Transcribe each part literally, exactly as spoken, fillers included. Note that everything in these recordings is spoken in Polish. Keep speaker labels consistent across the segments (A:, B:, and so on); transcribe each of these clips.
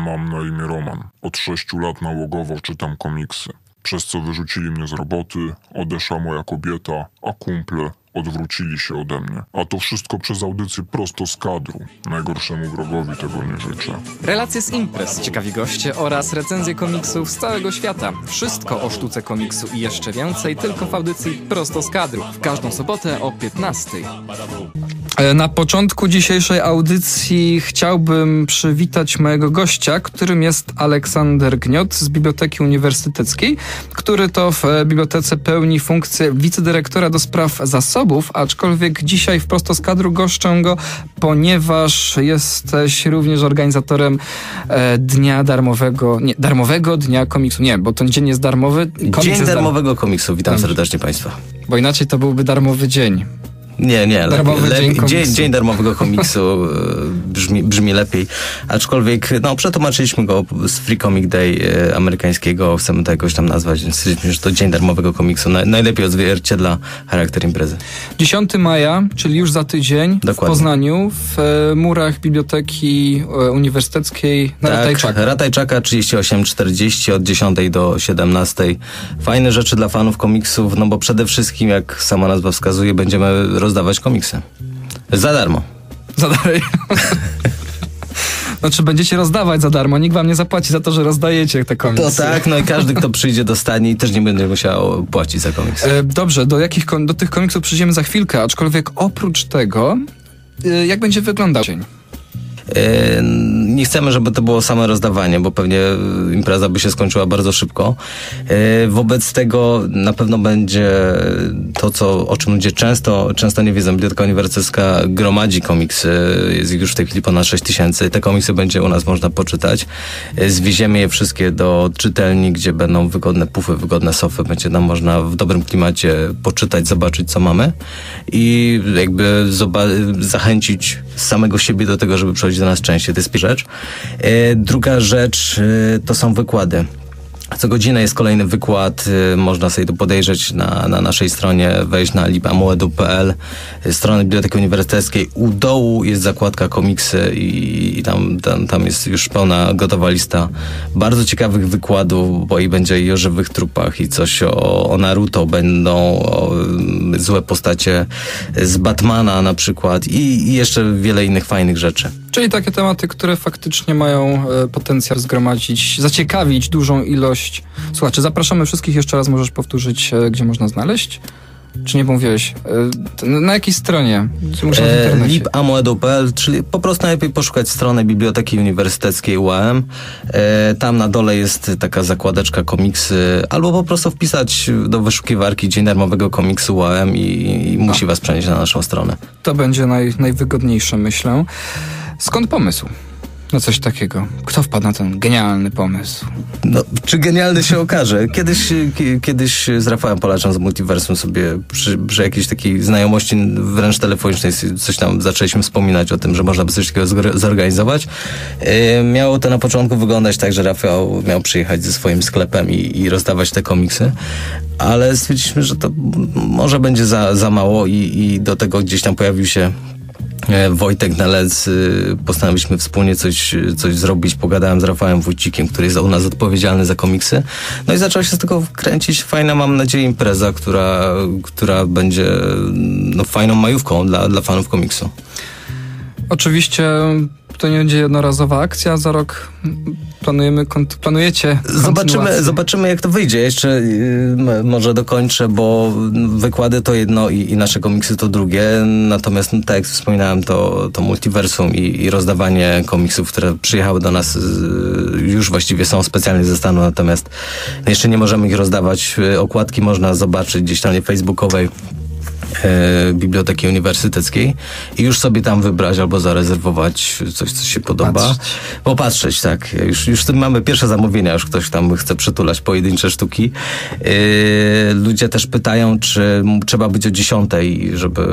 A: Mam na imię Roman. Od sześciu lat nałogowo czytam komiksy. Przez co wyrzucili mnie z roboty, odeszła moja kobieta, a kumple odwrócili się ode mnie. A to wszystko przez audycję prosto z kadru. Najgorszemu wrogowi tego nie życzę.
B: Relacje z imprez, ciekawi goście oraz recenzje komiksów z całego świata. Wszystko o sztuce komiksu i jeszcze więcej tylko w audycji prosto z kadru. W każdą sobotę o piętnastej.
C: Na początku dzisiejszej audycji chciałbym przywitać mojego gościa, którym jest Aleksander Gniot z Biblioteki Uniwersyteckiej, który to w bibliotece pełni funkcję wicedyrektora do spraw zasobów, aczkolwiek dzisiaj w prosto z kadru goszczę go, ponieważ jesteś również organizatorem e, dnia darmowego, nie, darmowego dnia komiksu. Nie, bo ten dzień jest darmowy.
D: Komiks dzień jest darmowego dar... komiksu. Witam Dobrze. serdecznie Państwa.
C: Bo inaczej to byłby darmowy dzień.
D: Nie, nie,
C: darmowy
D: lepiej,
C: dzień,
D: lepiej, dzień, dzień darmowego komiksu brzmi, brzmi lepiej, aczkolwiek no przetłumaczyliśmy go z Free Comic Day e, amerykańskiego, chcemy to jakoś tam nazwać, więc stwierdziliśmy, że to dzień darmowego komiksu na, najlepiej odzwierciedla charakter imprezy.
C: dziesiątego maja, czyli już za tydzień, Dokładnie. w Poznaniu, w e, murach Biblioteki e, Uniwersyteckiej na tak, Ratajczaka.
D: Ratajczaka trzydzieści osiem czterdzieści od dziesiątej do siedemnastej. Fajne rzeczy dla fanów komiksów, no bo przede wszystkim, jak sama nazwa wskazuje, będziemy rozdawać komiksy. Za darmo.
C: Za darmo. Znaczy będziecie rozdawać za darmo, nikt wam nie zapłaci za to, że rozdajecie te komiksy.
D: To tak, no i każdy, kto przyjdzie, dostanie i też nie będzie musiał płacić za komiks.
C: E, dobrze, do, jakich, do tych komiksów przyjdziemy za chwilkę, aczkolwiek oprócz tego, e, jak będzie wyglądał dzień?
D: Nie chcemy, żeby to było same rozdawanie, bo pewnie impreza by się skończyła bardzo szybko. Wobec tego na pewno będzie to, co, o czym ludzie często, często nie wiedzą. Biblioteka Uniwersytecka gromadzi komiksy, jest ich już w tej chwili ponad sześć tysięcy. Te komiksy będzie u nas można poczytać. Zwieziemy je wszystkie do czytelni, gdzie będą wygodne pufy, wygodne sofy. Będzie nam można w dobrym klimacie poczytać, zobaczyć, co mamy i jakby zachęcić samego siebie do tego, żeby przychodzić do nas częściej. To jest pierwsza rzecz. E, druga rzecz e, to są wykłady. Co godzinę jest kolejny wykład, y, można sobie to podejrzeć na, na naszej stronie, wejść na lib amoedu kropka p l, stronę Biblioteki Uniwersyteckiej. U dołu jest zakładka komiksy i, i tam, tam, tam jest już pełna, gotowa lista bardzo ciekawych wykładów, bo i będzie i o żywych trupach, i coś o, o Naruto, będą o, y, złe postacie z Batmana na przykład i, i jeszcze wiele innych fajnych rzeczy.
C: Czyli takie tematy, które faktycznie mają e, potencjał zgromadzić, zaciekawić dużą ilość słuchaczy. Zapraszamy wszystkich, jeszcze raz możesz powtórzyć, e, gdzie można znaleźć? Czy nie mówiłeś? E, na jakiej stronie? Muszę w internecie.
D: E, lib amoedu kropka p l, czyli po prostu najlepiej poszukać strony Biblioteki Uniwersyteckiej U A M. E, tam na dole jest taka zakładeczka komiksy, albo po prostu wpisać do wyszukiwarki Dzień Darmowego Komiksu U A M i, i musi was przenieść na naszą stronę.
C: To będzie naj, najwygodniejsze, myślę. Skąd pomysł na coś takiego? Kto wpadł na ten genialny pomysł?
D: No, czy genialny się okaże? Kiedyś, k- kiedyś z Rafałem Polaczem z Multiversum sobie przy, przy jakiejś takiej znajomości wręcz telefonicznej coś tam zaczęliśmy wspominać o tym, że można by coś takiego zgr- zorganizować. Yy, miało to na początku wyglądać tak, że Rafał miał przyjechać ze swoim sklepem i, i rozdawać te komiksy, ale stwierdziliśmy, że to może będzie za, za mało i, i do tego gdzieś tam pojawił się Wojtek Nelec, postanowiliśmy wspólnie coś, coś zrobić. Pogadałem z Rafałem Wójcikiem, który jest u nas odpowiedzialny za komiksy. No i zaczęła się z tego kręcić fajna, mam nadzieję, impreza, która, która będzie no, fajną majówką dla, dla fanów komiksu.
C: Oczywiście to nie będzie jednorazowa akcja, za rok planujemy, planujecie
D: Zobaczymy, zobaczymy jak to wyjdzie. Jeszcze yy, może dokończę, bo wykłady to jedno i, i nasze komiksy to drugie. Natomiast no, tak jak wspominałem, to, to multiversum i, i rozdawanie komiksów, które przyjechały do nas, yy, już właściwie są specjalnie ze Stanu, natomiast jeszcze nie możemy ich rozdawać. Okładki można zobaczyć gdzieś na stronie facebookowej E, Biblioteki Uniwersyteckiej i już sobie tam wybrać albo zarezerwować coś, co się podoba. Patrzeć. Popatrzeć, tak. Już, już mamy pierwsze zamówienia, już ktoś tam chce przytulać pojedyncze sztuki. E, ludzie też pytają, czy trzeba być o dziesiątej, żeby,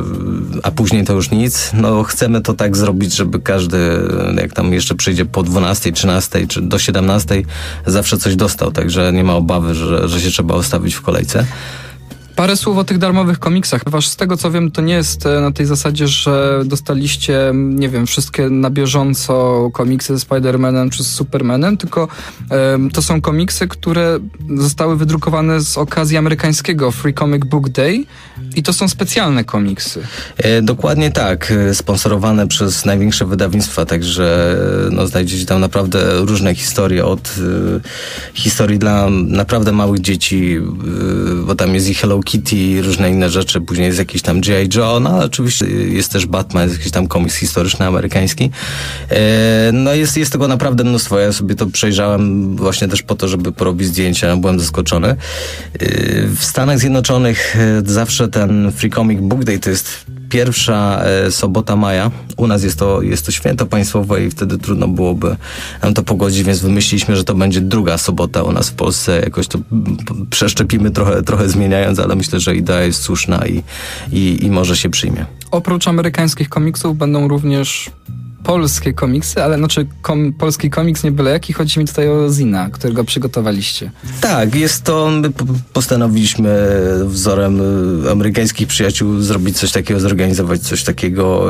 D: a później to już nic. No chcemy to tak zrobić, żeby każdy, jak tam jeszcze przyjdzie po dwunastej, trzynastej czy do siedemnastej, zawsze coś dostał, także nie ma obawy, że, że się trzeba ustawić w kolejce.
C: Parę słów o tych darmowych komiksach, ponieważ z tego co wiem, to nie jest na tej zasadzie, że dostaliście, nie wiem, wszystkie na bieżąco komiksy ze Spider-Manem czy z Supermanem, tylko um, to są komiksy, które zostały wydrukowane z okazji amerykańskiego Free Comic Book Day i to są specjalne komiksy.
D: E, dokładnie tak, sponsorowane przez największe wydawnictwa, także no, znajdziecie tam naprawdę różne historie, od y, historii dla naprawdę małych dzieci, y, bo tam jest i Hello Kitty, różne inne rzeczy, później jest jakiś tam G I Joe, no ale oczywiście jest też Batman, jest jakiś tam komiks historyczny amerykański. E, no jest, jest tego naprawdę mnóstwo, ja sobie to przejrzałem właśnie też po to, żeby porobić zdjęcia, byłem zaskoczony. E, w Stanach Zjednoczonych zawsze ten Free Comic Book Day to jest pierwsza e, sobota maja. U nas jest to, jest to święto państwowe i wtedy trudno byłoby nam to pogodzić, więc wymyśliliśmy, że to będzie druga sobota u nas w Polsce. Jakoś to przeszczepimy trochę, trochę zmieniając, ale myślę, że idea jest słuszna i, i, i może się przyjmie.
C: Oprócz amerykańskich komiksów będą również polskie komiksy, ale znaczy kom, polski komiks nie byle jaki, chodzi mi tutaj o Zina, którego przygotowaliście.
D: Tak, jest to, my postanowiliśmy wzorem amerykańskich przyjaciół zrobić coś takiego, zorganizować coś takiego,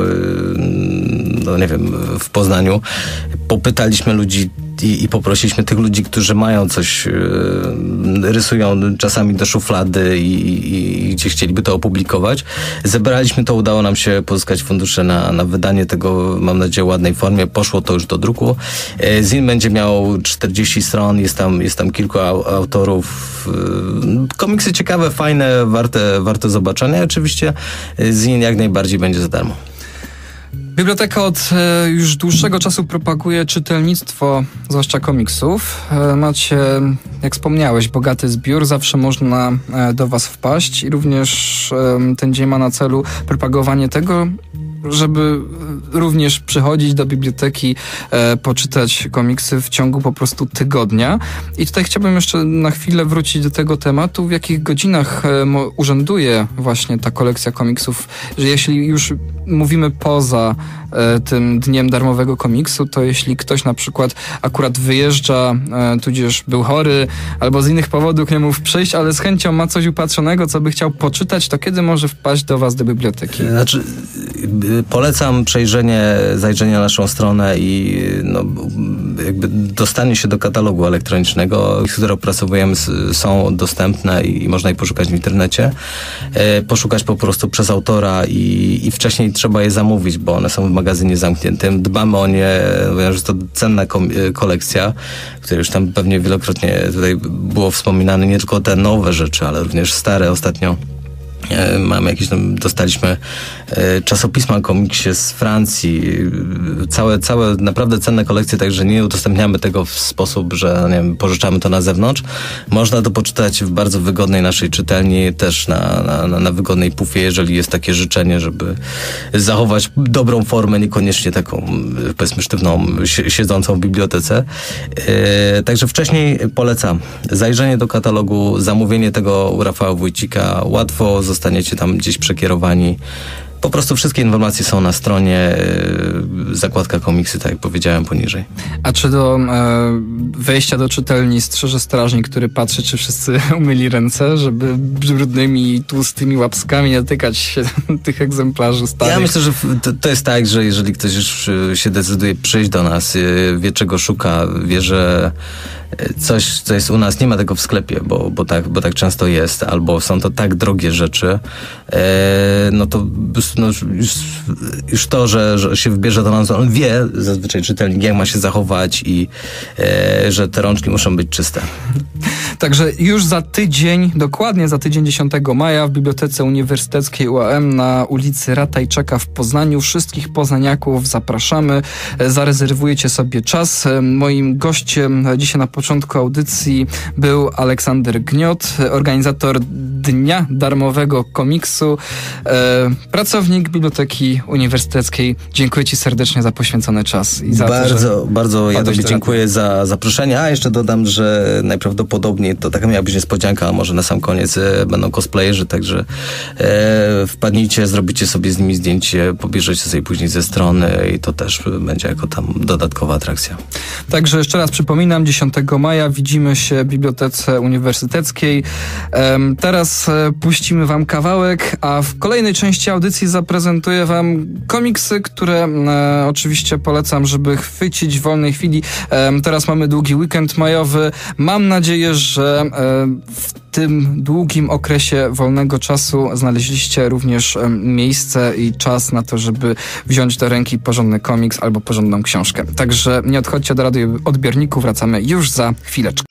D: no nie wiem, w Poznaniu. Popytaliśmy ludzi I, i poprosiliśmy tych ludzi, którzy mają coś, yy, rysują czasami do szuflady i, i, i gdzie chcieliby to opublikować. Zebraliśmy to, udało nam się pozyskać fundusze na, na wydanie tego, mam nadzieję, w ładnej formie. Poszło to już do druku. Yy, Zin będzie miał czterdzieści stron, jest tam, jest tam kilku au, autorów. Yy, komiksy ciekawe, fajne, warte, warte zobaczenia. Oczywiście Zin jak najbardziej będzie za darmo.
C: Biblioteka od e, już dłuższego czasu propaguje czytelnictwo, zwłaszcza komiksów. E, macie, jak wspomniałeś, bogaty zbiór, zawsze można e, do was wpaść i również e, ten dzień ma na celu propagowanie tego, żeby również przychodzić do biblioteki, e, poczytać komiksy w ciągu po prostu tygodnia. I tutaj chciałbym jeszcze na chwilę wrócić do tego tematu, w jakich godzinach e, mo, urzęduje właśnie ta kolekcja komiksów, że jeśli już mówimy poza e, tym dniem darmowego komiksu, to jeśli ktoś na przykład akurat wyjeżdża, e, tudzież był chory, albo z innych powodów nie mógł przyjść, ale z chęcią ma coś upatrzonego, co by chciał poczytać, to kiedy może wpaść do was do biblioteki?
D: Znaczy, polecam przejrzenie, zajrzenie na naszą stronę i no, jakby dostanie się do katalogu elektronicznego, które opracowujemy, są dostępne i, i można je poszukać w internecie. E, poszukać po prostu przez autora i, i wcześniej trzeba je zamówić, bo one są w magazynie zamkniętym. Dbamy o nie, ponieważ to cenna kom- kolekcja, która już tam pewnie wielokrotnie tutaj było wspominane, nie tylko te nowe rzeczy, ale również stare ostatnio. Mamy jakieś tam, dostaliśmy e, czasopisma o komiksie z Francji, całe, całe naprawdę cenne kolekcje, także nie udostępniamy tego w sposób, że nie wiem, pożyczamy to na zewnątrz. Można to poczytać w bardzo wygodnej naszej czytelni, też na, na, na wygodnej pufie, jeżeli jest takie życzenie, żeby zachować dobrą formę, niekoniecznie taką, powiedzmy, sztywną, siedzącą w bibliotece. E, także wcześniej polecam zajrzenie do katalogu, zamówienie tego u Rafała Wójcika, łatwo zostaniecie tam gdzieś przekierowani. Po prostu wszystkie informacje są na stronie, yy, zakładka komiksy, tak jak powiedziałem poniżej.
C: A czy do e, wejścia do czytelni strzeże strażnik, który patrzy, czy wszyscy umyli ręce, żeby brudnymi i tłustymi łapskami nie dotykać się tych egzemplarzy starych?
D: Ja myślę, że to, to jest tak, że jeżeli ktoś już się decyduje przyjść do nas, wie czego szuka, wie, że coś, co jest u nas, nie ma tego w sklepie, bo, bo, tak, bo tak często jest, albo są to tak drogie rzeczy, e, no to no, już, już to, że, że się wybierze do nas, on wie zazwyczaj czytelnik, jak ma się zachować i e, że te rączki muszą być czyste.
C: Także już za tydzień, dokładnie za tydzień dziesiątego maja w Bibliotece Uniwersyteckiej U A M na ulicy Ratajczaka w Poznaniu. Wszystkich poznaniaków zapraszamy. Zarezerwujecie sobie czas. Moim gościem dzisiaj na początku audycji był Aleksander Gniot, organizator Dnia Darmowego Komiksu, e, pracownik Biblioteki Uniwersyteckiej. Dziękuję ci serdecznie za poświęcony czas. I za
D: bardzo,
C: to, że
D: bardzo ja tobie dziękuję za zaproszenie. A jeszcze dodam, że najprawdopodobniej fani. To taka miała być niespodzianka, a może na sam koniec e, będą cosplayerzy, także e, wpadnijcie, zrobicie sobie z nimi zdjęcie, pobierzecie sobie później ze strony i to też będzie jako tam dodatkowa atrakcja.
C: Także jeszcze raz przypominam, dziesiątego maja widzimy się w Bibliotece Uniwersyteckiej. Um, teraz e, puścimy wam kawałek, a w kolejnej części audycji zaprezentuję wam komiksy, które e, oczywiście polecam, żeby chwycić w wolnej chwili. E, teraz mamy długi weekend majowy. Mam nadzieję, że e, w tym długim okresie wolnego czasu znaleźliście również e, miejsce i czas na to, żeby wziąć do ręki porządny komiks albo porządną książkę. Także nie odchodźcie do radioodbiorniku, wracamy już za chwileczkę.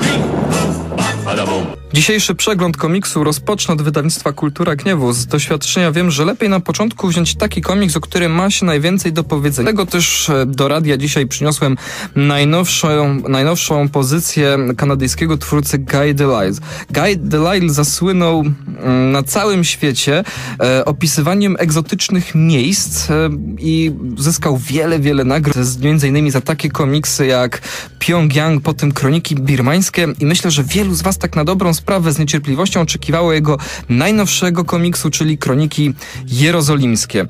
C: Dzisiejszy przegląd komiksu rozpocznę od wydawnictwa Kultura Gniewu. Z doświadczenia wiem, że lepiej na początku wziąć taki komiks, o którym ma się najwięcej do powiedzenia. Dlatego też do radia dzisiaj przyniosłem najnowszą, najnowszą pozycję kanadyjskiego twórcy Guy Delisle. Guy Delisle zasłynął na całym świecie e, opisywaniem egzotycznych miejsc e, i zyskał wiele, wiele nagród, między innymi za takie komiksy jak Pjongjang, potem Kroniki Birmańskie i myślę, że wielu z was tak na dobrą sprawę z niecierpliwością oczekiwało jego najnowszego komiksu, czyli Kroniki Jerozolimskie. E,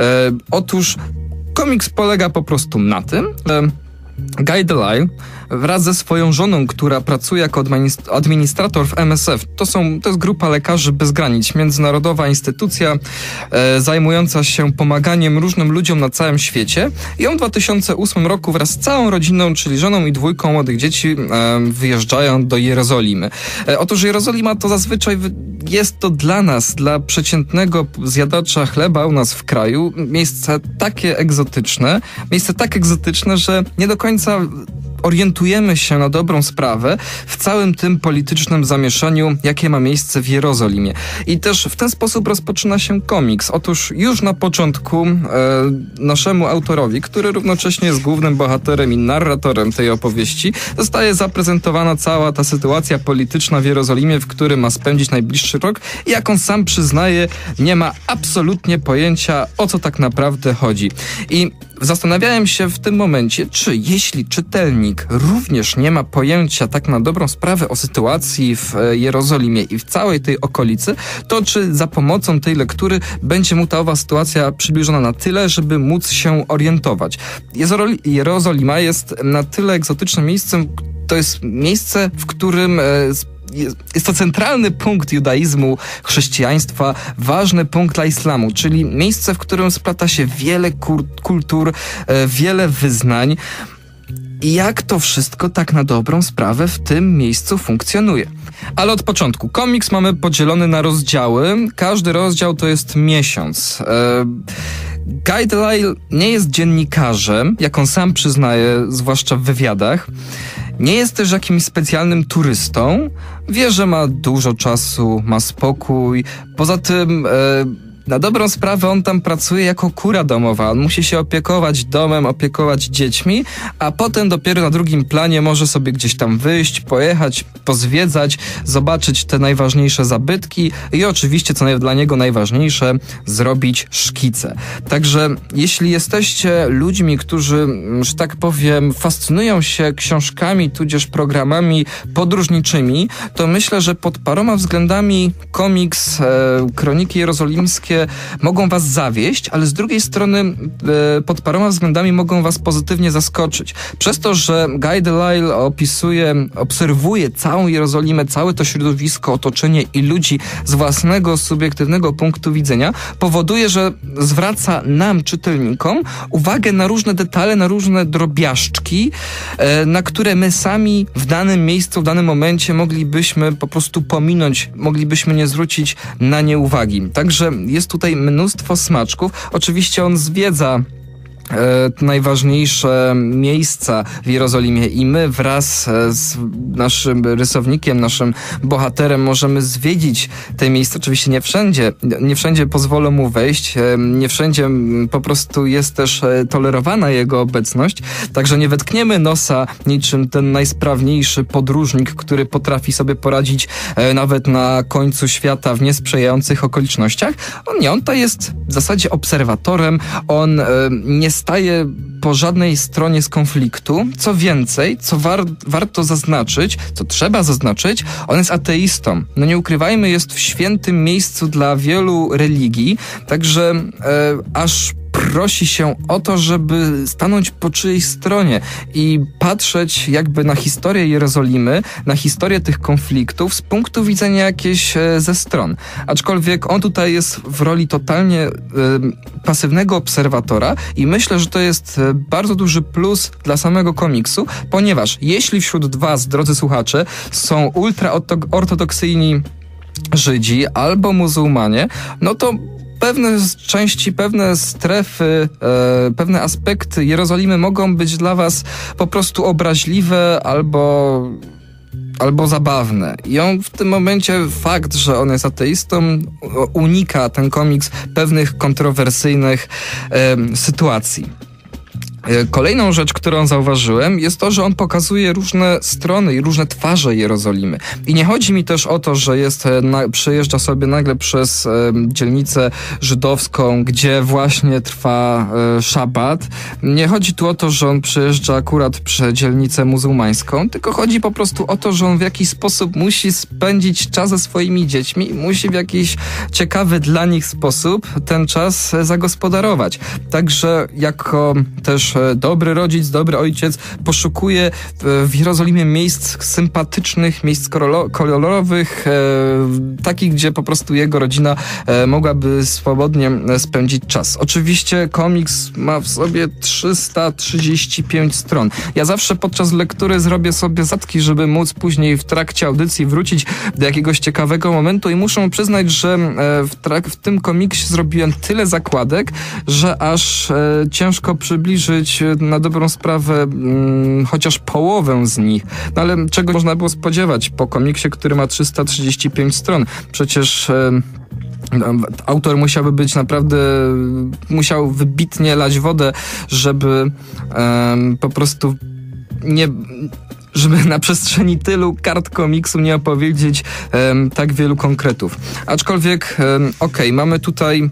C: otóż komiks polega po prostu na tym, e, Guy Delisle wraz ze swoją żoną, która pracuje jako administrator w M S F. To, są, to jest grupa Lekarzy Bez Granic, międzynarodowa instytucja e, zajmująca się pomaganiem różnym ludziom na całym świecie. I on w dwa tysiące ósmym roku wraz z całą rodziną, czyli żoną i dwójką młodych dzieci e, wyjeżdżają do Jerozolimy. E, otóż Jerozolima to zazwyczaj jest to dla nas, dla przeciętnego zjadacza chleba u nas w kraju, miejsce takie egzotyczne, miejsce tak egzotyczne, że nie do końca orientujemy się na dobrą sprawę w całym tym politycznym zamieszaniu, jakie ma miejsce w Jerozolimie. I też w ten sposób rozpoczyna się komiks. Otóż już na początku e, naszemu autorowi, który równocześnie jest głównym bohaterem i narratorem tej opowieści, zostaje zaprezentowana cała ta sytuacja polityczna w Jerozolimie, w którym ma spędzić najbliższy rok i jak on sam przyznaje, nie ma absolutnie pojęcia, o co tak naprawdę chodzi. I zastanawiałem się w tym momencie, czy jeśli czytelnik również nie ma pojęcia tak na dobrą sprawę o sytuacji w Jerozolimie i w całej tej okolicy, to czy za pomocą tej lektury będzie mu ta owa sytuacja przybliżona na tyle, żeby móc się orientować. Jerozolima jest na tyle egzotycznym miejscem, to jest miejsce, w którym jest to centralny punkt judaizmu, chrześcijaństwa, ważny punkt dla islamu, czyli miejsce, w którym splata się wiele kultur, wiele wyznań. I jak to wszystko tak na dobrą sprawę w tym miejscu funkcjonuje. Ale od początku. Komiks mamy podzielony na rozdziały. Każdy rozdział to jest miesiąc. Guy Delisle nie jest dziennikarzem, jak on sam przyznaje, zwłaszcza w wywiadach. Nie jest też jakimś specjalnym turystą. Wie, że ma dużo czasu, ma spokój. Poza tym e, na dobrą sprawę on tam pracuje jako kura domowa. On musi się opiekować domem, opiekować dziećmi, a potem dopiero na drugim planie może sobie gdzieś tam wyjść, pojechać, pozwiedzać, zobaczyć te najważniejsze zabytki i oczywiście, co dla niego najważniejsze, zrobić szkice. Także jeśli jesteście ludźmi, którzy, że tak powiem, fascynują się książkami, tudzież programami podróżniczymi, to myślę, że pod paroma względami komiks e, Kroniki Jerozolimskie mogą was zawieść, ale z drugiej strony e, pod paroma względami mogą was pozytywnie zaskoczyć. Przez to, że Guy Delisle opisuje, obserwuje całą Jerozolimę, całe to środowisko, otoczenie i ludzi z własnego, subiektywnego punktu widzenia, powoduje, że zwraca nam, czytelnikom, uwagę na różne detale, na różne drobiażdżki, e, na które my sami w danym miejscu, w danym momencie moglibyśmy po prostu pominąć, moglibyśmy nie zwrócić na nie uwagi. Także jest tutaj mnóstwo smaczków. Oczywiście on zwiedza E, najważniejsze miejsca w Jerozolimie i my wraz z naszym rysownikiem, naszym bohaterem możemy zwiedzić te miejsca. Oczywiście nie wszędzie, nie wszędzie pozwolą mu wejść, e, nie wszędzie po prostu jest też e, tolerowana jego obecność, także nie wetkniemy nosa niczym ten najsprawniejszy podróżnik, który potrafi sobie poradzić e, nawet na końcu świata w niesprzyjających okolicznościach. On nie, on to jest w zasadzie obserwatorem, on e, nie staje po żadnej stronie z konfliktu. Co więcej, co war, warto zaznaczyć, co trzeba zaznaczyć, on jest ateistą. No nie ukrywajmy, jest w świętym miejscu dla wielu religii, także e, aż prosi się o to, żeby stanąć po czyjejś stronie i patrzeć jakby na historię Jerozolimy, na historię tych konfliktów z punktu widzenia jakiejś e, ze stron. Aczkolwiek on tutaj jest w roli totalnie e, pasywnego obserwatora i myślę, że to jest e, bardzo duży plus dla samego komiksu, ponieważ jeśli wśród was, drodzy słuchacze, są ultraortodoksyjni Żydzi albo muzułmanie, no to pewne części, pewne strefy, e, pewne aspekty Jerozolimy mogą być dla was po prostu obraźliwe albo, albo zabawne. I on w tym momencie, fakt, że on jest ateistą, unika ten komiks pewnych kontrowersyjnych e, sytuacji. Kolejną rzecz, którą zauważyłem, jest to, że on pokazuje różne strony i różne twarze Jerozolimy. I nie chodzi mi też o to, że jest, na, przejeżdża sobie nagle przez e, dzielnicę żydowską, gdzie właśnie trwa e, szabat. Nie chodzi tu o to, że on przejeżdża akurat przez dzielnicę muzułmańską, tylko chodzi po prostu o to, że on w jakiś sposób musi spędzić czas ze swoimi dziećmi i musi w jakiś ciekawy dla nich sposób ten czas zagospodarować. Także jako też dobry rodzic, dobry ojciec poszukuje w Jerozolimie miejsc sympatycznych, miejsc kolorowych, e, takich, gdzie po prostu jego rodzina e, mogłaby swobodnie spędzić czas. Oczywiście komiks ma w sobie trzysta trzydzieści pięć stron. Ja zawsze podczas lektury zrobię sobie zatki, żeby móc później w trakcie audycji wrócić do jakiegoś ciekawego momentu i muszę przyznać, że e, w, trak- w tym komiksie zrobiłem tyle zakładek, że aż e, ciężko przybliżyć na dobrą sprawę mm, chociaż połowę z nich. No ale czego można było spodziewać po komiksie, który ma trzysta trzydzieści pięć stron? Przecież e, autor musiałby być naprawdę, musiał wybitnie lać wodę, żeby e, po prostu nie... żeby na przestrzeni tylu kart komiksu nie opowiedzieć e, tak wielu konkretów. Aczkolwiek, e, okej, okay, mamy tutaj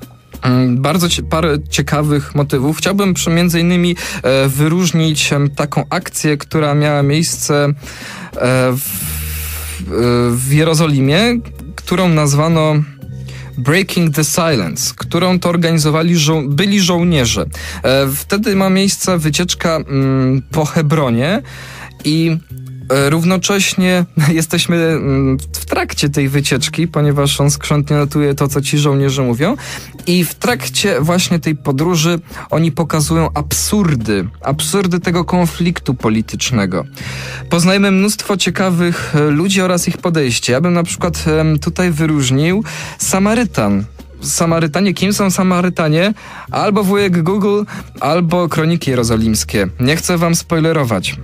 C: bardzo cie, parę ciekawych motywów. Chciałbym przy, między innymi e, wyróżnić e, taką akcję, która miała miejsce e, w, w Jerozolimie, którą nazwano Breaking the Silence, którą to organizowali żo- byli żołnierze. E, wtedy ma miejsce wycieczka mm, po Hebronie i równocześnie jesteśmy w trakcie tej wycieczki, ponieważ on skrzętnie notuje to, co ci żołnierze mówią, i w trakcie właśnie tej podróży oni pokazują absurdy, absurdy tego konfliktu politycznego. Poznajemy mnóstwo ciekawych ludzi oraz ich podejście. Ja bym na przykład tutaj wyróżnił Samarytan. Samarytanie, kim są Samarytanie? Albo wujek Google, albo Kroniki Jerozolimskie. Nie chcę wam spoilerować.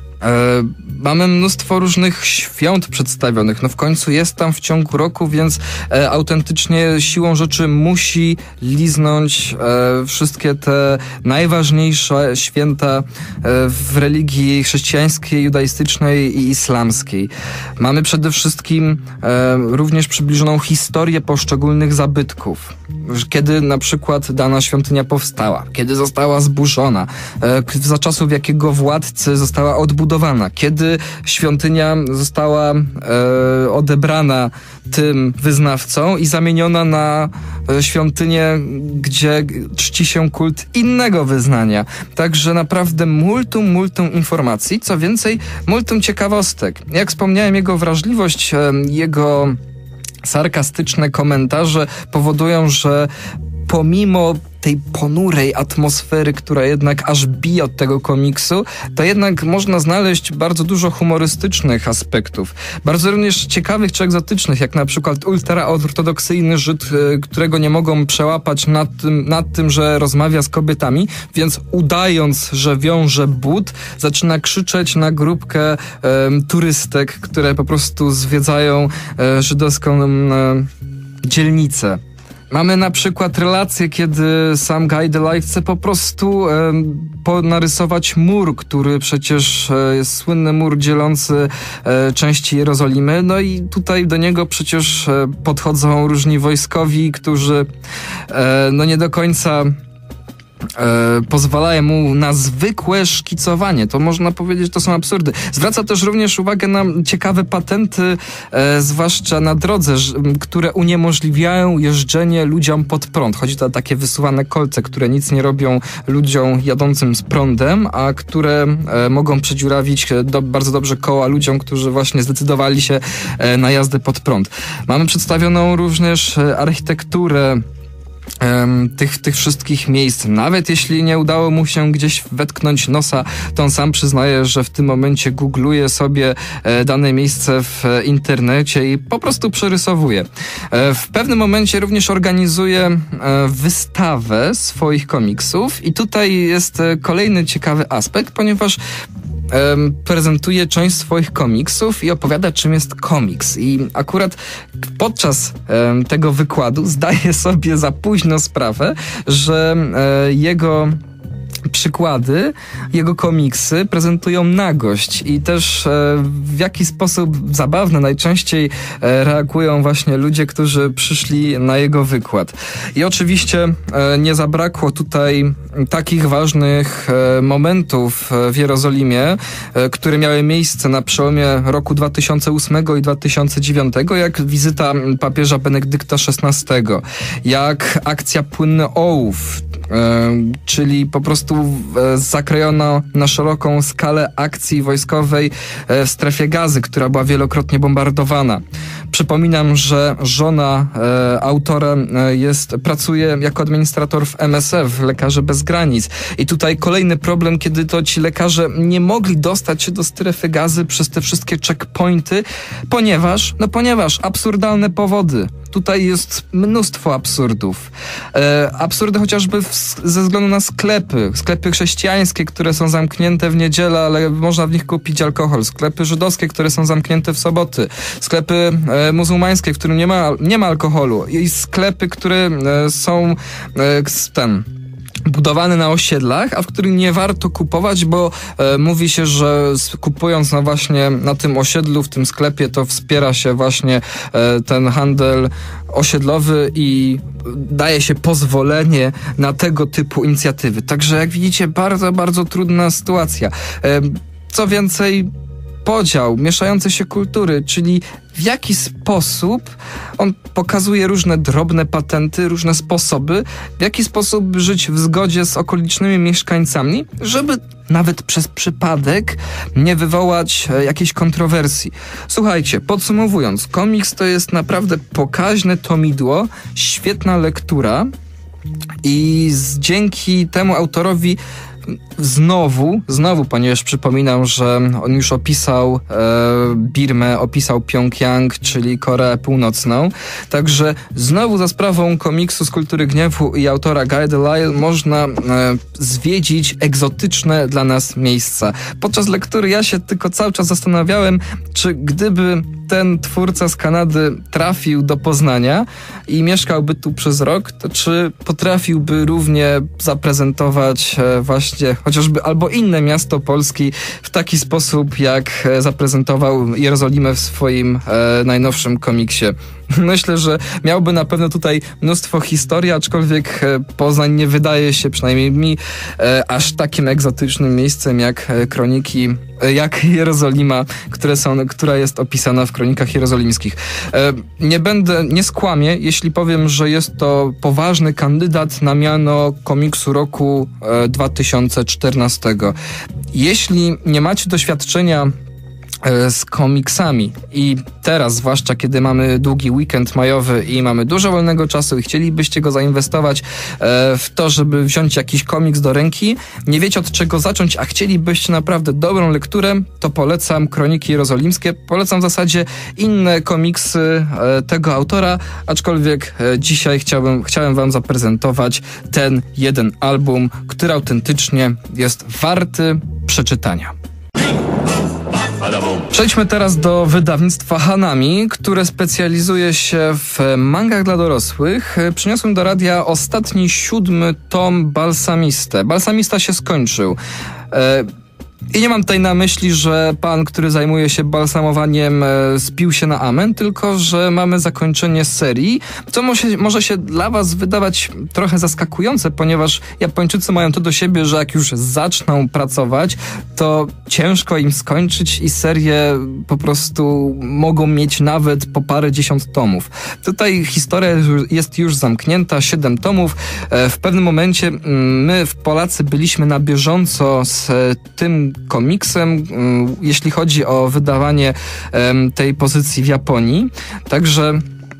C: E, mamy mnóstwo różnych świąt przedstawionych. No w końcu jest tam w ciągu roku, więc e, autentycznie siłą rzeczy musi liznąć e, wszystkie te najważniejsze święta e, w religii chrześcijańskiej, judaistycznej i islamskiej. Mamy przede wszystkim e, również przybliżoną historię poszczególnych zabytków. Kiedy na przykład dana świątynia powstała, kiedy została zburzona, e, za czasów jakiego władcy została odbudowana, kiedy świątynia została e, odebrana tym wyznawcom i zamieniona na e, świątynię, gdzie czci się kult innego wyznania. Także naprawdę multum, multum informacji, co więcej, multum ciekawostek. Jak wspomniałem, jego wrażliwość, e, jego sarkastyczne komentarze powodują, że pomimo tej ponurej atmosfery, która jednak aż bije od tego komiksu, to jednak można znaleźć bardzo dużo humorystycznych aspektów. Bardzo również ciekawych czy egzotycznych, jak na przykład ultraortodoksyjny Żyd, którego nie mogą przełapać nad tym, nad tym, że rozmawia z kobietami, więc udając, że wiąże but, zaczyna krzyczeć na grupkę e, turystek, które po prostu zwiedzają e, żydowską e, dzielnicę. Mamy na przykład relację, kiedy sam Guy Delisle chce po prostu e, po, narysować mur, który przecież e, jest słynny mur dzielący e, części Jerozolimy. No i tutaj do niego przecież e, podchodzą różni wojskowi, którzy e, no nie do końca e, pozwalają mu na zwykłe szkicowanie. To można powiedzieć, to są absurdy. Zwraca też również uwagę na ciekawe patenty, e, zwłaszcza na drodze, ż, które uniemożliwiają jeżdżenie ludziom pod prąd. Chodzi tu o takie wysuwane kolce, które nic nie robią ludziom jadącym z prądem, a które e, mogą przedziurawić do, bardzo dobrze koła ludziom, którzy właśnie zdecydowali się e, na jazdę pod prąd. Mamy przedstawioną również e, architekturę Tych, tych wszystkich miejsc. Nawet jeśli nie udało mu się gdzieś wetknąć nosa, to on sam przyznaje, że w tym momencie googluje sobie dane miejsce w internecie i po prostu przerysowuje. W pewnym momencie również organizuje wystawę swoich komiksów i tutaj jest kolejny ciekawy aspekt, ponieważ prezentuje część swoich komiksów i opowiada, czym jest komiks. I akurat podczas um, tego wykładu zdaje sobie za późno sprawę, że e, jego przykłady, jego komiksy prezentują nagość i też e, w jaki sposób zabawny najczęściej e, reagują właśnie ludzie, którzy przyszli na jego wykład. I oczywiście e, nie zabrakło tutaj takich ważnych e, momentów w Jerozolimie, e, które miały miejsce na przełomie roku dwa tysiące ósmego i dwa tysiące dziewiątego, jak wizyta papieża Benedykta szesnastego, jak akcja Płynny Ołów, e, czyli po prostu zakrojono na szeroką skalę akcji wojskowej w strefie Gazy, która była wielokrotnie bombardowana. Przypominam, że żona e, autora e, jest, pracuje jako administrator w M S F, Lekarze Bez Granic. I tutaj kolejny problem, kiedy to ci lekarze nie mogli dostać się do strefy Gazy przez te wszystkie checkpointy, ponieważ, no ponieważ absurdalne powody. Tutaj jest mnóstwo absurdów. E, absurdy chociażby w, ze względu na sklepy. Sklepy chrześcijańskie, które są zamknięte w niedzielę, ale można w nich kupić alkohol. Sklepy żydowskie, które są zamknięte w soboty. Sklepy e, muzułmańskie, w którym nie ma, nie ma alkoholu. I sklepy, które e, są e, ten... budowane na osiedlach, a w których nie warto kupować, bo e, mówi się, że kupując na właśnie na tym osiedlu, w tym sklepie, to wspiera się właśnie e, ten handel osiedlowy i daje się pozwolenie na tego typu inicjatywy. Także jak widzicie, bardzo, bardzo trudna sytuacja. E, co więcej, podział, mieszające się kultury, czyli w jaki sposób on pokazuje różne drobne patenty, różne sposoby, w jaki sposób żyć w zgodzie z okolicznymi mieszkańcami, żeby nawet przez przypadek nie wywołać e, jakiejś kontrowersji. Słuchajcie, podsumowując, komiks to jest naprawdę pokaźne tomidło, świetna lektura i z, dzięki temu autorowi Znowu, znowu, ponieważ przypominam, że on już opisał e, Birmę, opisał Pjongjang, czyli Koreę Północną. Także znowu za sprawą komiksu z kultury gniewu i autora Guy Delisle można e, zwiedzić egzotyczne dla nas miejsca. Podczas lektury ja się tylko cały czas zastanawiałem, czy gdyby ten twórca z Kanady trafił do Poznania i mieszkałby tu przez rok, to czy potrafiłby równie zaprezentować e, właśnie chociażby albo inne miasto Polski w taki sposób, jak zaprezentował Jerozolimę w swoim e, najnowszym komiksie. Myślę, że miałby na pewno tutaj mnóstwo historii, aczkolwiek Poznań nie wydaje się, przynajmniej mi, e, aż takim egzotycznym miejscem jak kroniki, e, jak Jerozolima, które są, która jest opisana w kronikach jerozolimskich. E, nie będę, nie skłamię, jeśli powiem, że jest to poważny kandydat na miano komiksu roku e, dwa tysiące czternastego. Jeśli nie macie doświadczenia z komiksami i teraz, zwłaszcza kiedy mamy długi weekend majowy i mamy dużo wolnego czasu i chcielibyście go zainwestować w to, żeby wziąć jakiś komiks do ręki, nie wiecie od czego zacząć, a chcielibyście naprawdę dobrą lekturę, to polecam Kroniki Jerozolimskie, polecam w zasadzie inne komiksy tego autora, aczkolwiek dzisiaj chciałbym, chciałem wam zaprezentować ten jeden album, który autentycznie jest warty przeczytania. Przejdźmy teraz do wydawnictwa Hanami, które specjalizuje się w mangach dla dorosłych. Przyniosłem do radia ostatni, siódmy tom Balsamistę. Balsamista się skończył. E, I nie mam tutaj na myśli, że pan, który zajmuje się balsamowaniem, e, spił się na amen, tylko że mamy zakończenie serii, co może, może się dla was wydawać trochę zaskakujące, ponieważ Japończycy mają to do siebie, że jak już zaczną pracować, to ciężko im skończyć i serię po prostu mogą mieć nawet po parę dziesiąt tomów. Tutaj historia jest już zamknięta, siedem tomów. E, w pewnym momencie my, Polacy, byliśmy na bieżąco z tym komiksem, jeśli chodzi o wydawanie tej pozycji w Japonii. Także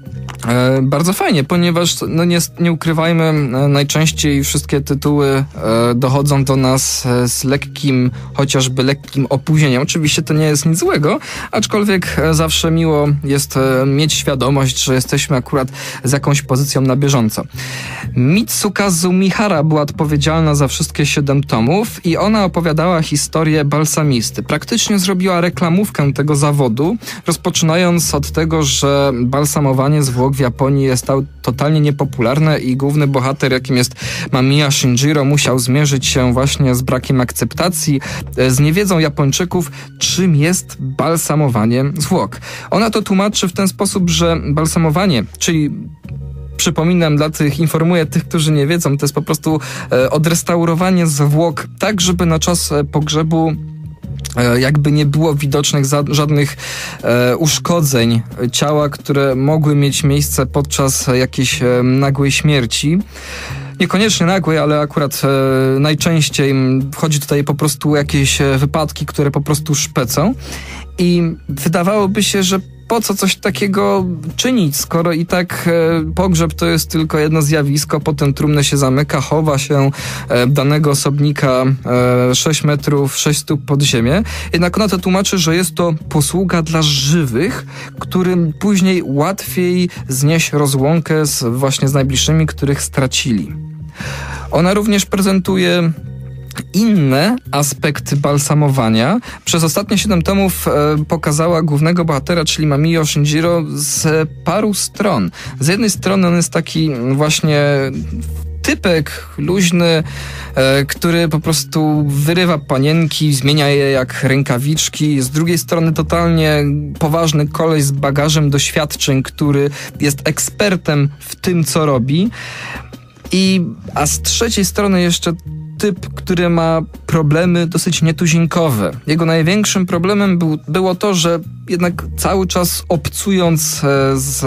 C: E, bardzo fajnie, ponieważ no nie, nie ukrywajmy, e, najczęściej wszystkie tytuły e, dochodzą do nas e, z lekkim, chociażby lekkim opóźnieniem. Oczywiście to nie jest nic złego, aczkolwiek e, zawsze miło jest e, mieć świadomość, że jesteśmy akurat z jakąś pozycją na bieżąco. Mitsukazu Mihara była odpowiedzialna za wszystkie siedem tomów i ona opowiadała historię balsamisty. Praktycznie zrobiła reklamówkę tego zawodu, rozpoczynając od tego, że balsamowanie zwłok w Japonii jest totalnie niepopularne i główny bohater, jakim jest Mamiya Shinjiro, musiał zmierzyć się właśnie z brakiem akceptacji, z niewiedzą Japończyków, czym jest balsamowanie zwłok. Ona to tłumaczy w ten sposób, że balsamowanie, czyli przypominam dla tych, informuję tych, którzy nie wiedzą, to jest po prostu e, odrestaurowanie zwłok tak, żeby na czas e, pogrzebu jakby nie było widocznych za, żadnych e, uszkodzeń ciała, które mogły mieć miejsce podczas jakiejś e, nagłej śmierci. Niekoniecznie nagłej, ale akurat e, najczęściej chodzi tutaj po prostu o jakieś e, wypadki, które po prostu szpecą. I wydawałoby się, że po co coś takiego czynić, skoro i tak e, pogrzeb to jest tylko jedno zjawisko, potem trumnę się zamyka, chowa się e, danego osobnika e, sześć metrów, sześć stóp pod ziemię. Jednak ona to tłumaczy, że jest to posługa dla żywych, którym później łatwiej znieść rozłąkę z, właśnie z najbliższymi, których stracili. Ona również prezentuje inne aspekty balsamowania. Przez ostatnie siedem tomów e, pokazała głównego bohatera, czyli Mamiya Shinjiro, z paru stron. Z jednej strony on jest taki właśnie typek luźny, e, który po prostu wyrywa panienki, zmienia je jak rękawiczki. Z drugiej strony totalnie poważny koleś z bagażem doświadczeń, który jest ekspertem w tym, co robi. I, a z trzeciej strony jeszcze typ, który ma problemy dosyć nietuzinkowe. Jego największym problemem był, było to, że jednak cały czas obcując z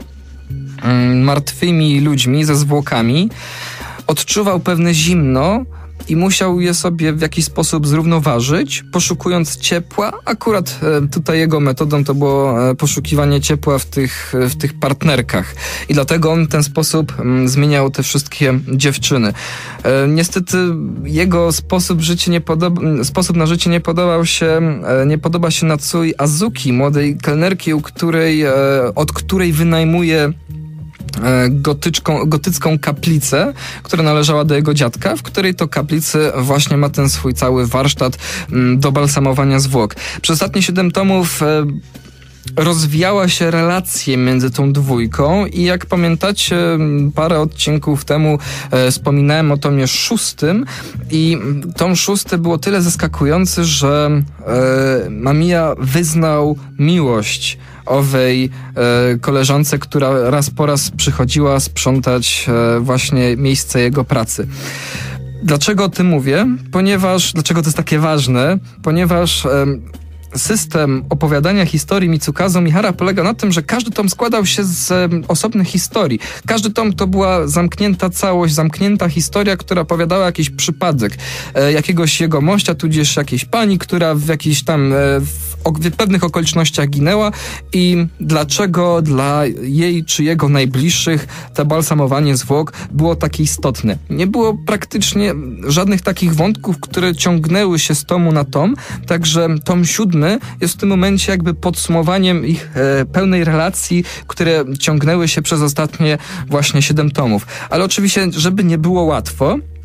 C: mm, martwymi ludźmi, ze zwłokami, odczuwał pewne zimno i musiał je sobie w jakiś sposób zrównoważyć, poszukując ciepła. Akurat e, tutaj jego metodą to było e, poszukiwanie ciepła w tych, w tych partnerkach. I dlatego on w ten sposób m, zmieniał te wszystkie dziewczyny. E, niestety jego sposób, życie nie podoba, sposób na życie nie podobał się, e, nie podoba się Natsui Azuki, młodej kelnerki, u której, e, od której wynajmuje Gotyczką, gotycką kaplicę, która należała do jego dziadka, w której to kaplicy właśnie ma ten swój cały warsztat do balsamowania zwłok. Przez ostatnie siedem tomów rozwijała się relacje między tą dwójką i jak pamiętacie, parę odcinków temu e, wspominałem o tomie szóstym i tom szósty było tyle zaskakujący, że e, Mamiya wyznał miłość owej e, koleżance, która raz po raz przychodziła sprzątać e, właśnie miejsce jego pracy. Dlaczego o tym mówię? Ponieważ, dlaczego to jest takie ważne? Ponieważ e, system opowiadania historii Mitsukazu Mihara polega na tym, że każdy tom składał się z um, osobnych historii. Każdy tom to była zamknięta całość, zamknięta historia, która opowiadała jakiś przypadek e, jakiegoś jego mościa, tudzież jakiejś pani, która w jakichś tam e, w, o, w pewnych okolicznościach ginęła i dlaczego dla jej czy jego najbliższych to balsamowanie zwłok było takie istotne. Nie było praktycznie żadnych takich wątków, które ciągnęły się z tomu na tom, także tom siódmy jest w tym momencie jakby podsumowaniem ich e, pełnej relacji, które ciągnęły się przez ostatnie właśnie siedem tomów. Ale oczywiście, żeby nie było łatwo,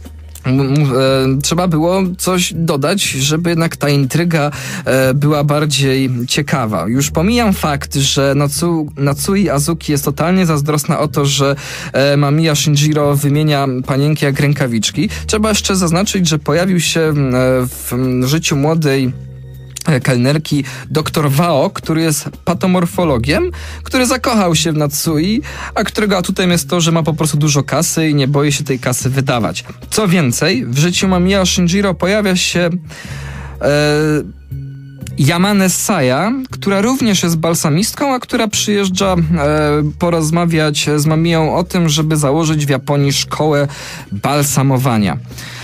C: m- m- e, trzeba było coś dodać, żeby jednak ta intryga e, była bardziej ciekawa. Już pomijam fakt, że Natsu, Natsui Azuki jest totalnie zazdrosna o to, że e, Mamiya Shinjiro wymienia panienki jak rękawiczki. Trzeba jeszcze zaznaczyć, że pojawił się e, w życiu młodej kelnerki doktor Wao, który jest patomorfologiem, który zakochał się w Natsui, a którego atutem jest to, że ma po prostu dużo kasy i nie boi się tej kasy wydawać. Co więcej, w życiu Mamiya Shinjiro pojawia się e, Yamane Saya, która również jest balsamistką, a która przyjeżdża e, porozmawiać z Mamiyą o tym, żeby założyć w Japonii szkołę balsamowania.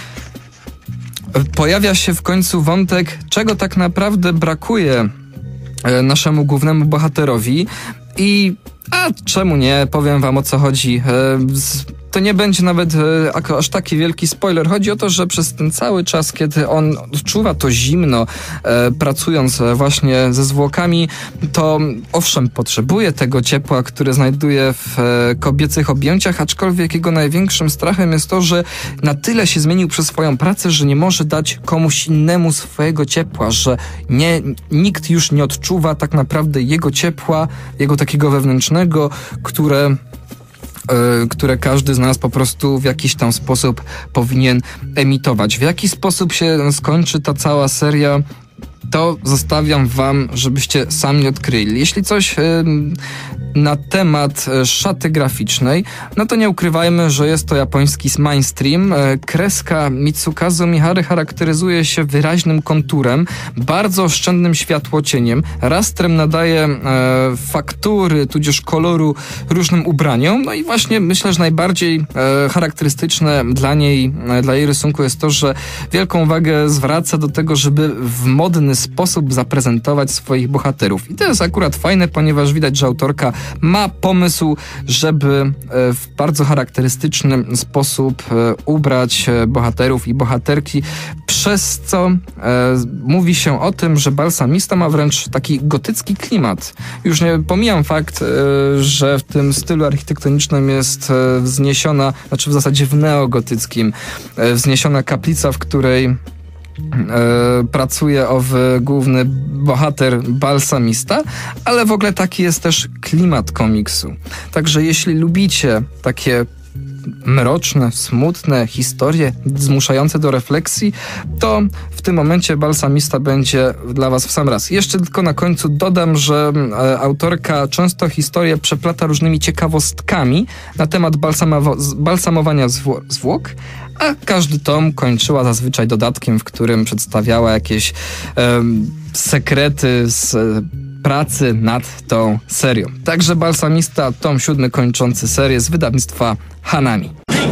C: Pojawia się w końcu wątek, czego tak naprawdę brakuje e, naszemu głównemu bohaterowi i a czemu nie, powiem wam o co chodzi. E, z, to nie będzie nawet e, aż taki wielki spoiler. Chodzi o to, że przez ten cały czas, kiedy on odczuwa to zimno, e, pracując właśnie ze zwłokami, to owszem, potrzebuje tego ciepła, które znajduje w e, kobiecych objęciach, aczkolwiek jego największym strachem jest to, że na tyle się zmienił przez swoją pracę, że nie może dać komuś innemu swojego ciepła, że nie, nikt już nie odczuwa tak naprawdę jego ciepła, jego takiego wewnętrznego, które które każdy z nas po prostu w jakiś tam sposób powinien emitować. W jaki sposób się skończy ta cała seria, to zostawiam wam, żebyście sami odkryli. Jeśli coś yy, na temat szaty graficznej, no to nie ukrywajmy, że jest to japoński mainstream. Kreska Mitsukazu Mihary charakteryzuje się wyraźnym konturem, bardzo oszczędnym światłocieniem, rastrem nadaje e, faktury, tudzież koloru różnym ubraniom. No i właśnie myślę, że najbardziej e, charakterystyczne dla niej, e, dla jej rysunku jest to, że wielką uwagę zwraca do tego, żeby w modny sposób zaprezentować swoich bohaterów. I to jest akurat fajne, ponieważ widać, że autorka ma pomysł, żeby w bardzo charakterystyczny sposób ubrać bohaterów i bohaterki, przez co e, mówi się o tym, że balsamista ma wręcz taki gotycki klimat. Już nie pomijam fakt, e, że w tym stylu architektonicznym jest e, wzniesiona, znaczy w zasadzie w neogotyckim, e, wzniesiona kaplica, w której e, pracuje owy główny bohater balsamista, ale w ogóle taki jest też klimat komiksu. Także jeśli lubicie takie mroczne, smutne historie zmuszające do refleksji, to w tym momencie balsamista będzie dla was w sam raz. Jeszcze tylko na końcu dodam, że e, autorka często historię przeplata różnymi ciekawostkami na temat balsamowo- balsamowania zwło- zwłok, a każdy tom kończyła zazwyczaj dodatkiem, w którym przedstawiała jakieś e, sekrety z e, pracy nad tą serią. Także Balsamista, tom siódmy kończący serię z wydawnictwa Hanami.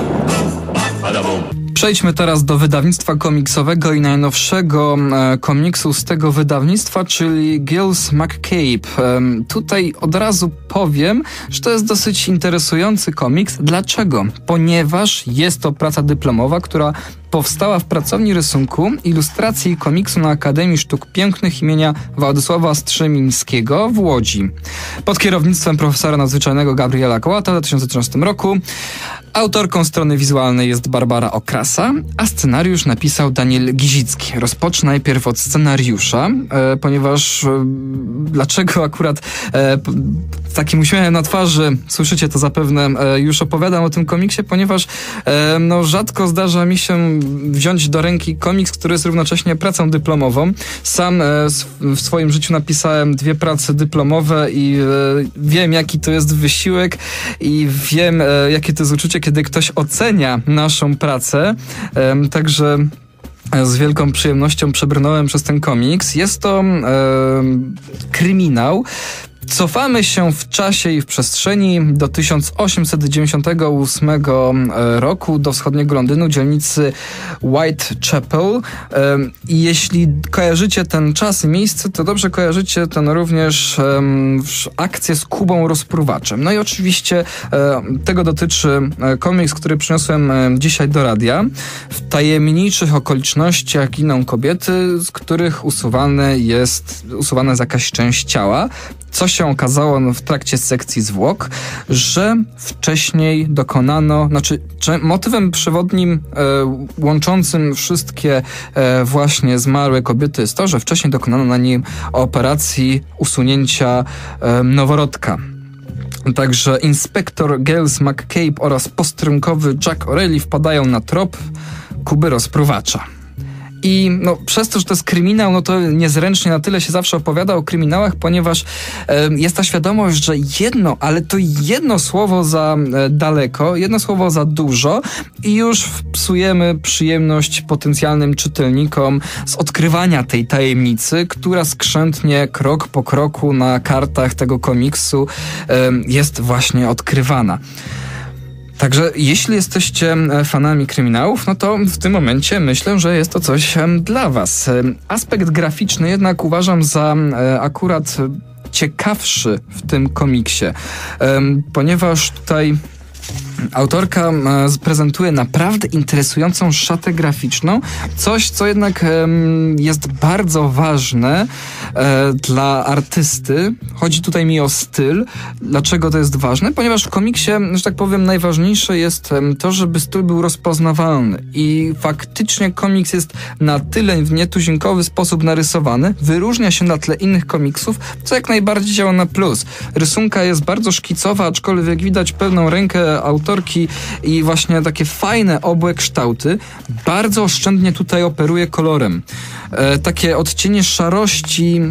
C: Przejdźmy teraz do wydawnictwa komiksowego i najnowszego e, komiksu z tego wydawnictwa, czyli Giles McCabe. E, tutaj od razu powiem, że to jest dosyć interesujący komiks. Dlaczego? Ponieważ jest to praca dyplomowa, która powstała w pracowni rysunku, ilustracji i komiksu na Akademii Sztuk Pięknych imienia Władysława Strzemińskiego w Łodzi. Pod kierownictwem profesora nadzwyczajnego Gabriela Kołata w dwa tysiące trzynastym roku. Autorką strony wizualnej jest Barbara Okrasa, a scenariusz napisał Daniel Gizicki. Rozpocznę najpierw od scenariusza, e, ponieważ e, dlaczego akurat e, z takim uśmiechem na twarzy, słyszycie to zapewne, e, już opowiadam o tym komiksie, ponieważ e, no, rzadko zdarza mi się wziąć do ręki komiks, który jest równocześnie pracą dyplomową. Sam e, w swoim życiu napisałem dwie prace dyplomowe i e, wiem, jaki to jest wysiłek i wiem, e, jakie to jest uczucie, kiedy ktoś ocenia naszą pracę. E, także z wielką przyjemnością przebrnąłem przez ten komiks. Jest to e, kryminał. Cofamy się w czasie i w przestrzeni do tysiąc osiemset dziewięćdziesiątego ósmego roku, do wschodniego Londynu, dzielnicy Whitechapel. I jeśli kojarzycie ten czas i miejsce, to dobrze kojarzycie ten również um, akcję z Kubą Rozpruwaczem. No i oczywiście um, tego dotyczy komiks, który przyniosłem um, dzisiaj do radia. W tajemniczych okolicznościach giną kobiety, z których usuwane jest, usuwana jest jakaś część ciała. co się okazało w trakcie sekcji zwłok, że wcześniej dokonano, znaczy motywem przewodnim e, łączącym wszystkie e, właśnie zmarłe kobiety jest to, że wcześniej dokonano na nim operacji usunięcia e, noworodka. Także inspektor Giles McCabe oraz posterunkowy Jack O'Reilly wpadają na trop Kuby rozpruwacza. I no, przez to, że to jest kryminał, no to niezręcznie na tyle się zawsze opowiada o kryminałach, ponieważ e, jest ta świadomość, że jedno, ale to jedno słowo za e, daleko, jedno słowo za dużo i już psujemy przyjemność potencjalnym czytelnikom z odkrywania tej tajemnicy, która skrzętnie krok po kroku na kartach tego komiksu e, jest właśnie odkrywana. Także jeśli jesteście fanami kryminałów, no to w tym momencie myślę, że jest to coś dla was. Aspekt graficzny jednak uważam za akurat ciekawszy w tym komiksie, ponieważ tutaj autorka prezentuje naprawdę interesującą szatę graficzną, coś, co jednak um, jest bardzo ważne e, dla artysty. Chodzi tutaj mi o styl. Dlaczego to jest ważne? Ponieważ w komiksie, że tak powiem, najważniejsze jest to, żeby styl był rozpoznawalny i faktycznie komiks jest na tyle w nietuzinkowy sposób narysowany, wyróżnia się na tle innych komiksów, co jak najbardziej działa na plus. Rysunka jest bardzo szkicowa, aczkolwiek widać pełną rękę autorki i właśnie takie fajne obłe kształty. Bardzo oszczędnie tutaj operuje kolorem. E, takie odcienie szarości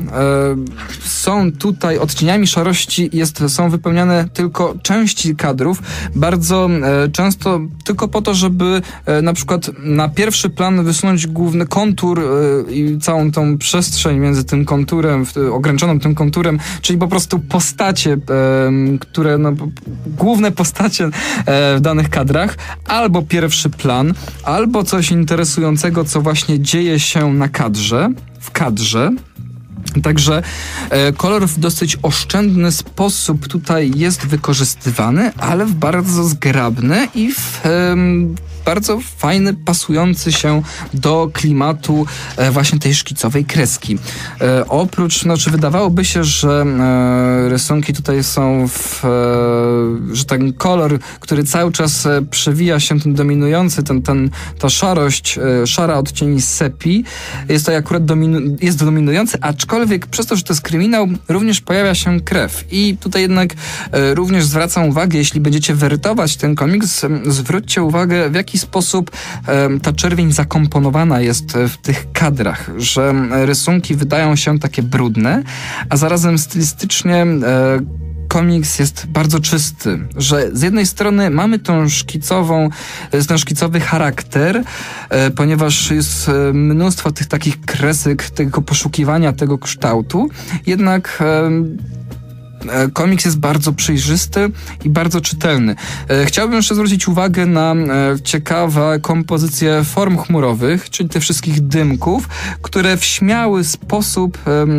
C: e, są tutaj, odcieniami szarości jest, są wypełniane tylko części kadrów, bardzo e, często tylko po to, żeby e, na przykład na pierwszy plan wysunąć główny kontur e, i całą tą przestrzeń między tym konturem, ograniczoną tym konturem, czyli po prostu postacie, e, które, no, główne postacie e, w danych kadrach, albo pierwszy plan, albo coś interesującego, co właśnie dzieje się na kadrze, w kadrze. Także e, kolor w dosyć oszczędny sposób tutaj jest wykorzystywany, ale w bardzo zgrabny i w e, bardzo fajny, pasujący się do klimatu e, właśnie tej szkicowej kreski. E, oprócz, no czy wydawałoby się, że e, rysunki tutaj są w, e, że ten kolor, który cały czas e, przewija się, ten dominujący, ten, ten, ta szarość, e, szara odcień sepi, jest to akurat dominu, jest dominujący, aczkolwiek przez to, że to jest kryminał, również pojawia się krew. I tutaj jednak e, również zwracam uwagę, jeśli będziecie werytować ten komiks, e, zwróćcie uwagę, w jaki sposób e, ta czerwień zakomponowana jest w tych kadrach, że rysunki wydają się takie brudne, a zarazem stylistycznie e, komiks jest bardzo czysty, że z jednej strony mamy tą szkicową, ten szkicowy charakter, e, ponieważ jest e, mnóstwo tych takich kresek, tego poszukiwania tego kształtu, jednak e, komiks jest bardzo przejrzysty i bardzo czytelny. Chciałbym jeszcze zwrócić uwagę na ciekawe kompozycje form chmurowych, czyli tych wszystkich dymków, które w śmiały sposób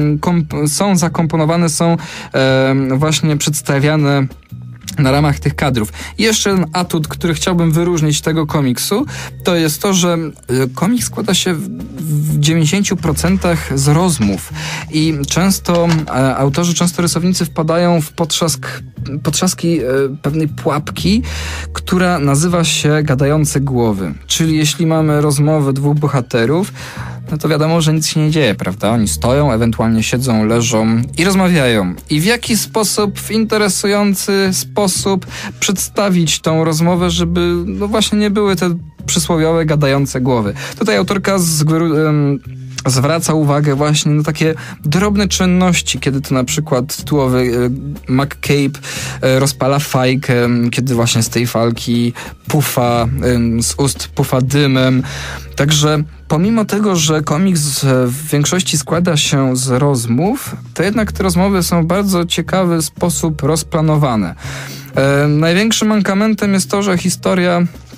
C: są zakomponowane, są właśnie przedstawiane na ramach tych kadrów. I jeszcze jeden atut, który chciałbym wyróżnić tego komiksu, to jest to, że komiks składa się w dziewięćdziesięciu procentach z rozmów i często e, autorzy, często rysownicy wpadają w potrzask, potrzaski e, pewnej pułapki, która nazywa się gadające głowy. Czyli jeśli mamy rozmowę dwóch bohaterów, no to wiadomo, że nic się nie dzieje, prawda? Oni stoją, ewentualnie siedzą, leżą i rozmawiają. I w jaki sposób, w interesujący sposób przedstawić tą rozmowę, żeby no właśnie nie były te przysłowiowe, gadające głowy. Tutaj autorka z, um, zwraca uwagę właśnie na takie drobne czynności, kiedy to na przykład tytułowy e, McCabe e, rozpala fajkę, e, kiedy właśnie z tej falki pufa, e, z ust pufa dymem. Także pomimo tego, że komiks w większości składa się z rozmów, to jednak te rozmowy są w bardzo ciekawy sposób rozplanowane. E, największym mankamentem jest to, że historia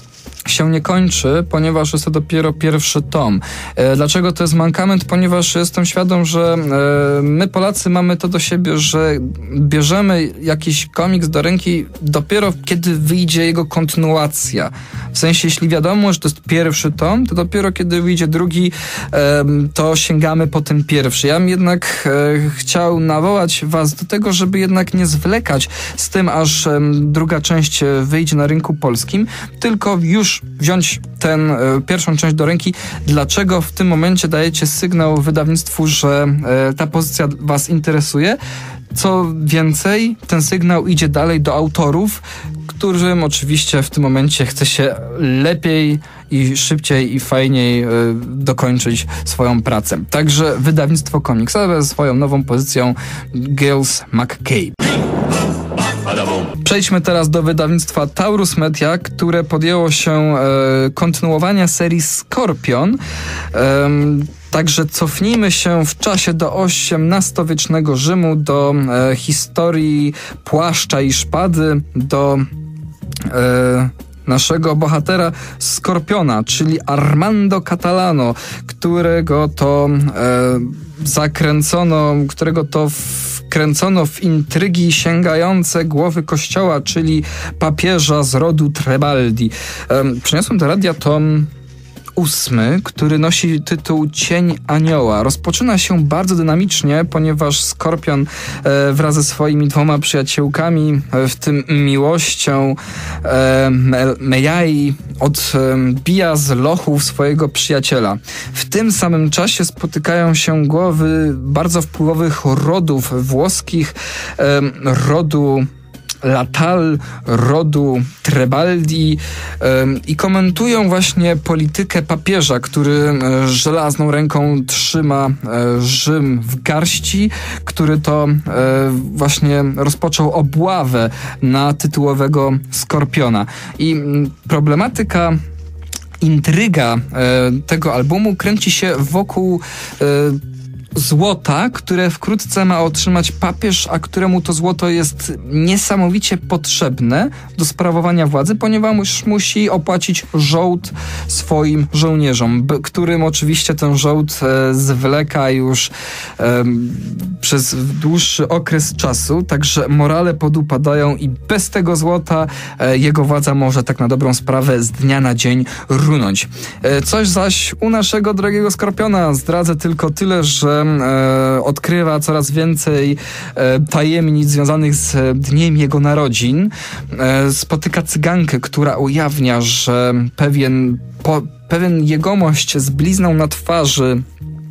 C: się nie kończy, ponieważ jest to dopiero pierwszy tom. E, dlaczego to jest mankament? Ponieważ jestem świadom, że e, my Polacy mamy to do siebie, że bierzemy jakiś komiks do ręki dopiero kiedy wyjdzie jego kontynuacja. W sensie, jeśli wiadomo, że to jest pierwszy tom, to dopiero kiedy wyjdzie drugi, e, to sięgamy po ten pierwszy. Ja bym jednak e, chciał nawołać was do tego, żeby jednak nie zwlekać z tym, aż e, druga część wyjdzie na rynku polskim, tylko już wziąć tę e, pierwszą część do ręki. Dlaczego w tym momencie dajecie sygnał wydawnictwu, że e, ta pozycja was interesuje? Co więcej, ten sygnał idzie dalej do autorów, którym oczywiście w tym momencie chce się lepiej i szybciej i fajniej y, dokończyć swoją pracę. Także wydawnictwo komiksowe swoją nową pozycją Giles McCabe. Przejdźmy teraz do wydawnictwa Taurus Media, które podjęło się e, kontynuowania serii Skorpion. E, Także cofnijmy się w czasie do osiemnastowiecznego Rzymu, do e, historii płaszcza i szpady, do e, naszego bohatera Skorpiona, czyli Armando Catalano, którego to e, zakręcono, którego to wkręcono w intrygi sięgające głowy kościoła, czyli papieża z rodu Trebaldi. E, przyniosłem do radia tom ósmy, który nosi tytuł Cień Anioła. Rozpoczyna się bardzo dynamicznie, ponieważ Skorpion e, wraz ze swoimi dwoma przyjaciółkami, e, w tym miłością e, Mejai, odbija z lochów swojego przyjaciela. W tym samym czasie spotykają się głowy bardzo wpływowych rodów włoskich, e, rodu Latal, rodu Trebaldi ym, i komentują właśnie politykę papieża, który y, żelazną ręką trzyma y, Rzym w garści, który to y, właśnie rozpoczął obławę na tytułowego Skorpiona. I y, problematyka, intryga y, tego albumu kręci się wokół y, złota, które wkrótce ma otrzymać papież, a któremu to złoto jest niesamowicie potrzebne do sprawowania władzy, ponieważ musi opłacić żołd swoim żołnierzom, b- którym oczywiście ten żołd e, zwleka już e, przez dłuższy okres czasu, także morale podupadają i bez tego złota e, jego władza może tak na dobrą sprawę z dnia na dzień runąć. E, coś zaś u naszego drogiego Skorpiona zdradzę tylko tyle, że E, odkrywa coraz więcej e, tajemnic związanych z dniem jego narodzin. E, spotyka cygankę, która ujawnia, że pewien, po, pewien jegomość z blizną na twarzy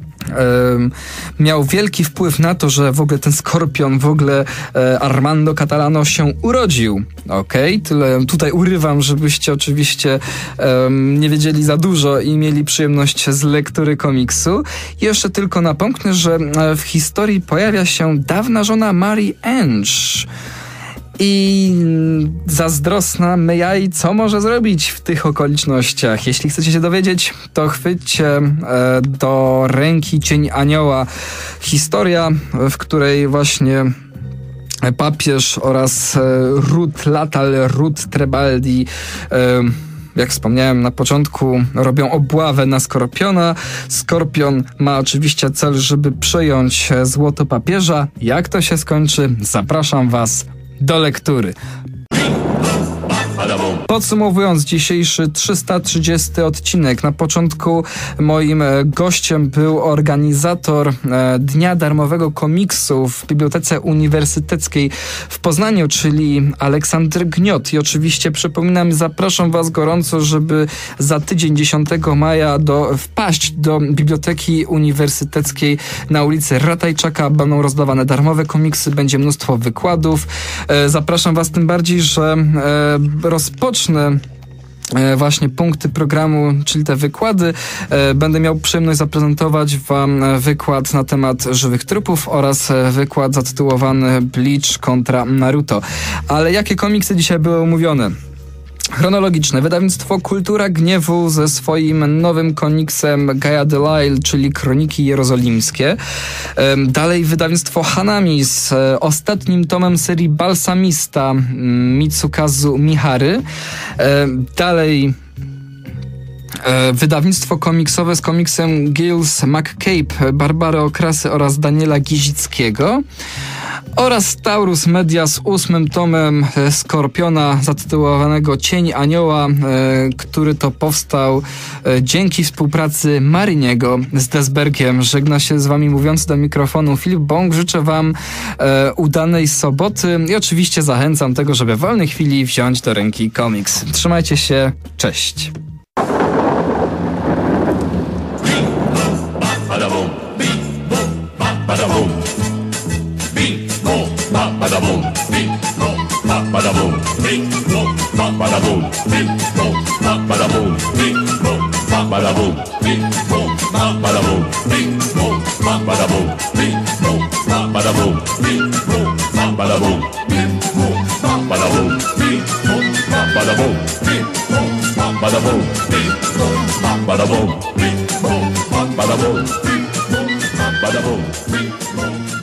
C: miał wielki wpływ na to, że w ogóle ten Skorpion, w ogóle Armando Catalano się urodził. Okej, okay, tyle tutaj urywam, żebyście oczywiście um, nie wiedzieli za dużo i mieli przyjemność z lektury komiksu. I jeszcze tylko napomknę, że w historii pojawia się dawna żona Mary Ange. I zazdrosna Mejai, co może zrobić w tych okolicznościach? Jeśli chcecie się dowiedzieć, to chwyćcie e, do ręki Cień Anioła. Historia, w której właśnie papież oraz e, ród Latal, ród Trebaldi, e, jak wspomniałem na początku, robią obławę na Skorpiona. Skorpion ma oczywiście cel, żeby przejąć złoto papieża. Jak to się skończy? Zapraszam was do lektury. Podsumowując dzisiejszy trzysta trzydziesty odcinek, na początku moim gościem był organizator Dnia Darmowego Komiksu w Bibliotece Uniwersyteckiej w Poznaniu, czyli Aleksander Gniot. I oczywiście przypominam, zapraszam was gorąco, żeby za tydzień, dziesiątego maja, do, wpaść do Biblioteki Uniwersyteckiej na ulicy Ratajczaka. Będą rozdawane darmowe komiksy, będzie mnóstwo wykładów. Zapraszam was tym bardziej, że rozpocznę właśnie punkty programu, czyli te wykłady. Będę miał przyjemność zaprezentować wam wykład na temat żywych trupów oraz wykład zatytułowany Bleach kontra Naruto. Ale jakie komiksy dzisiaj były omówione? Chronologiczne. Wydawnictwo Kultura Gniewu ze swoim nowym komiksem Gaia Delisle, czyli Kroniki Jerozolimskie. Dalej wydawnictwo Hanami z ostatnim tomem serii Balsamista Mitsukazu Mihary. Dalej E, wydawnictwo komiksowe z komiksem Giles McCabe, Barbary Okrasy oraz Daniela Gizickiego. Oraz Taurus Media z ósmym tomem Skorpiona zatytułowanego Cień Anioła, e, który to powstał e, dzięki współpracy Mariniego z Desbergiem. Żegna się z wami mówiący do mikrofonu Filip Bąk. Życzę wam e, udanej soboty i oczywiście zachęcam tego, żeby w wolnej chwili wziąć do ręki komiks. Trzymajcie się, cześć!
E: Ba-da-boom, bing, boom, ba-da-boom, bing, boom, ba-da-boom, bing, boom, ba-da-boom, bing, boom, ba-da-boom, bing, boom, ba-da-boom, bing, boom, ba-da-boom, bing, boom, ba-da-boom, bing, boom, ba-da-boom, bing, boom, ba-da-boom, bing, boom, ba-da-boom, bing, boom, ba-da-boom, bing, boom, ba-da-boom, bing, boom, ba-da-boom, bing, boom, ba-da-boom, bing, boom.